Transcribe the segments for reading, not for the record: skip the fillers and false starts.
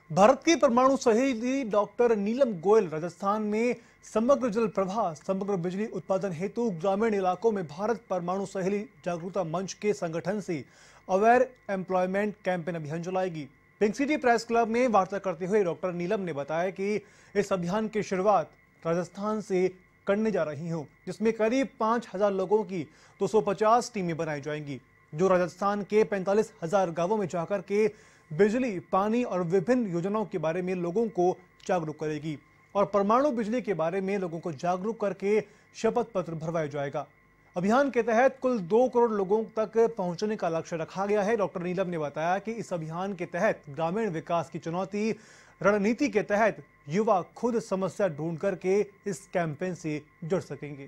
भारत की परमाणु सहेली डॉक्टर नीलम गोयल राजस्थान में समग्र जल प्रवाह, समग्र बिजली उत्पादन हेतु ग्रामीण इलाकों में भारत परमाणु सहेली जागरूकता मंच के संगठन से अवेयर एम्प्लॉयमेंट कैंपेन अभियान चलाएगी। पिंक सिटी प्रेस क्लब में वार्ता करते हुए डॉक्टर नीलम ने बताया कि इस अभियान की शुरुआत राजस्थान से करने जा रही हूं, जिसमें करीब 5,000 लोगों की 250 टीमें बनाई जाएंगी, जो राजस्थान के 45,000 गांवों में जाकर के बिजली, पानी और विभिन्न योजनाओं के बारे में लोगों को जागरूक करेगी और परमाणु बिजली के बारे में लोगों को जागरूक करके शपथ पत्र भरवाया जाएगा। अभियान के तहत कुल 2 करोड़ लोगों तक पहुंचने का लक्ष्य रखा गया है। डॉक्टर नीलम ने बताया कि इस अभियान के तहत ग्रामीण विकास की चुनौती रणनीति के तहत युवा खुद समस्या ढूंढ करके इस कैंपेन से जुड़ सकेंगे।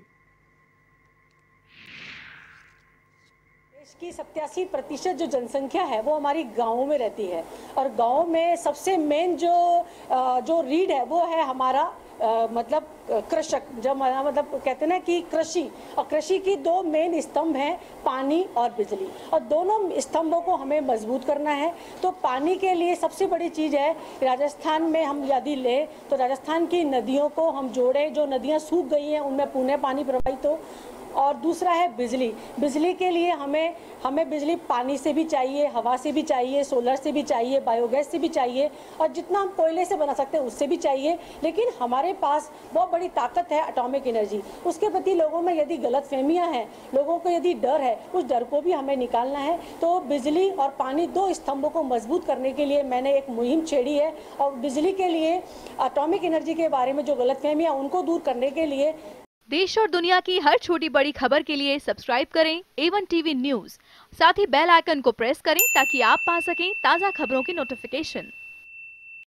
देश की 87% जो जनसंख्या है वो हमारी गाँवों में रहती है और गाँव में सबसे मेन जो रीढ़ है वो है हमारा मतलब कृषक, जब मतलब कहते हैं ना कि कृषि, और कृषि की 2 मेन स्तंभ हैं, पानी और बिजली, और दोनों स्तंभों को हमें मजबूत करना है। तो पानी के लिए सबसे बड़ी चीज़ है, राजस्थान में हम यदि लें तो राजस्थान की नदियों को हम जोड़ें, जो नदियां सूख गई हैं उनमें पुनः पानी प्रवाहित हो। और दूसरा है बिजली। बिजली के लिए हमें बिजली पानी से भी चाहिए, हवा से भी चाहिए, सोलर से भी चाहिए, बायोगैस से भी चाहिए, और जितना हम कोयले से बना सकते हैं उससे भी चाहिए। लेकिन हमारे पास बहुत बड़ी ताकत है एटॉमिक एनर्जी। उसके प्रति लोगों में यदि गलतफहमियां हैं, लोगों को यदि डर है, उस डर को भी हमें निकालना है। तो बिजली और पानी 2 स्तंभों को मजबूत करने के लिए मैंने एक मुहिम छेड़ी है, और बिजली के लिए एटॉमिक एनर्जी के बारे में जो गलतफहमियां उनको दूर करने के लिए। देश और दुनिया की हर छोटी बड़ी खबर के लिए सब्सक्राइब करें A1 टीवी न्यूज़। साथ ही बेल आइकन को प्रेस करें ताकि आप पा सकें ताज़ा खबरों की नोटिफिकेशन।